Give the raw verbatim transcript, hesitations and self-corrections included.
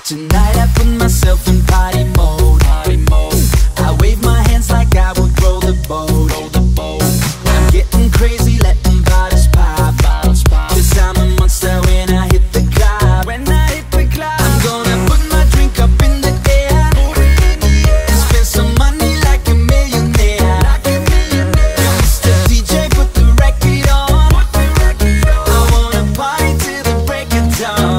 Tonight I put myself in party mode. Party mode. I wave my hands like I would roll the boat. Roll the boat. I'm getting crazy, letting bottles pop. Bottles pop. Cause I'm a monster when I hit the club. When I hit the club, I'm gonna put my drink up in the air. Put it in the air. And spend some money like a millionaire. Like a millionaire. Yo, Mister D J, put the record on. Put the record on. I wanna party till the break of dawn.